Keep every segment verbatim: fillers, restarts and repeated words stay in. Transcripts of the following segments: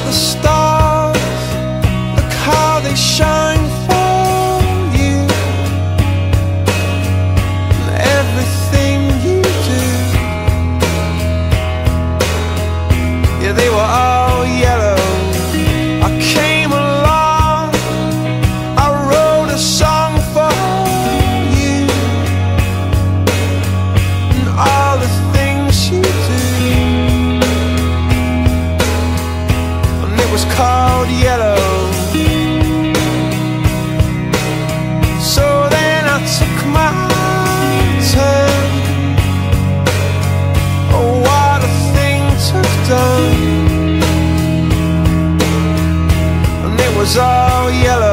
the stars, look how they shine for you, and everything you do. Yeah, they were all yellow. I came along, I wrote a song for you, and all the things you do. And it was called Yellow. So then I took my turn. Oh, what a thing to have done. And it was all yellow.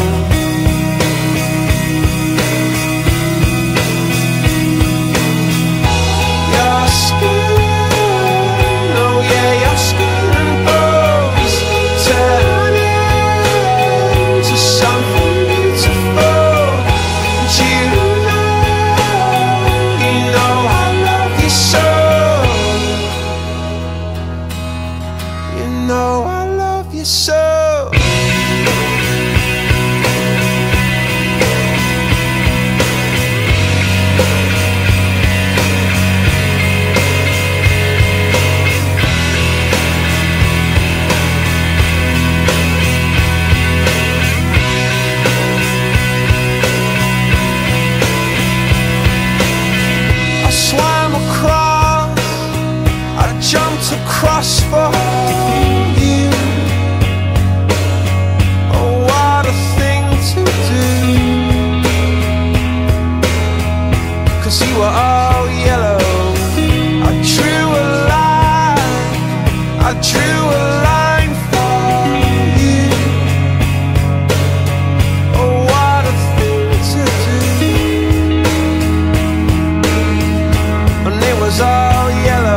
Your skin, oh yeah, your skin and bones turn into something beautiful. And you know, you know I love you so. You know I love you so. I swam across, I jumped across for you. Oh, what a thing to do. 'Cause you were all yellow. I drew a line, I drew a line for you. Oh, what a thing to do. And it was all yellow.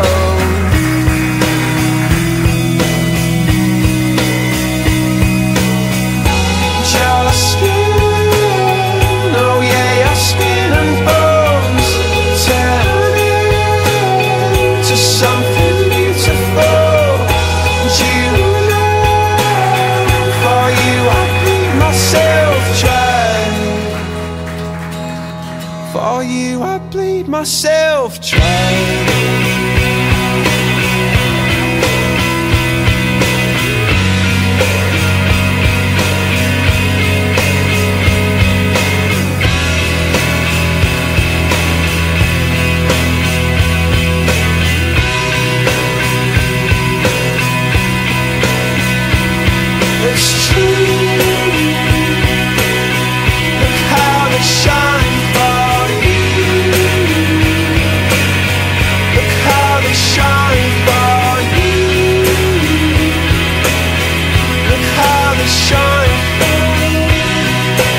Your skin, oh yeah, your skin and bones turn into something beautiful. And you know, for you I bleed myself dry. For you I bleed myself dry. It's true. Look how they shine for you. Look how they shine for you. Look how they shine for you.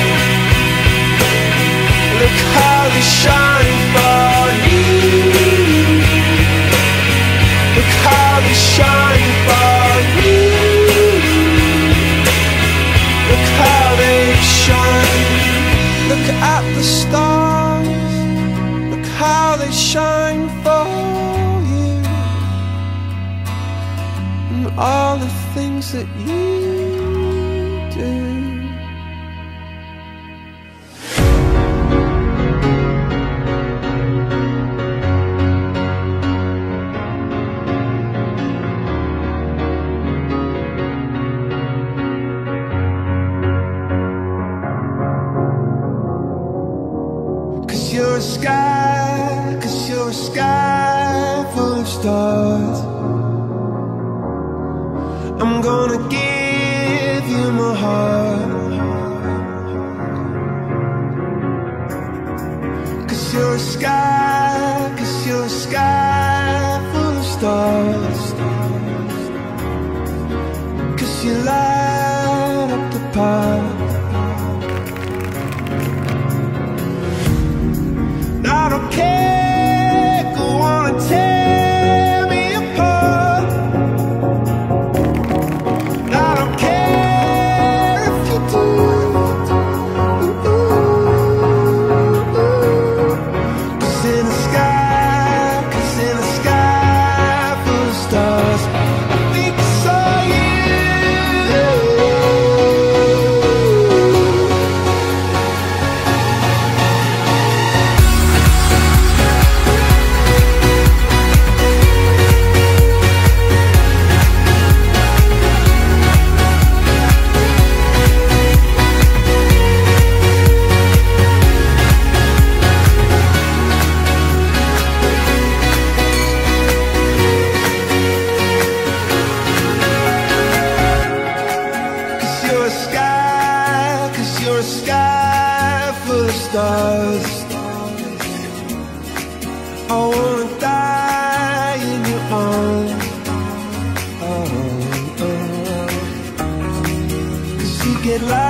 Look how they shine for you. Look how they shine for you. Look how they shine. Look at the stars. Look how they shine for you, and all the things that you do. Cause you're a sky, cause you're a sky full of stars. I'm gonna give you my heart. Cause you're a sky, cause you're a sky full of stars. Cause you light up the path. I don't care, go on and tear me apart. I don't care if you do. Cause in the sky, cause in the sky full it like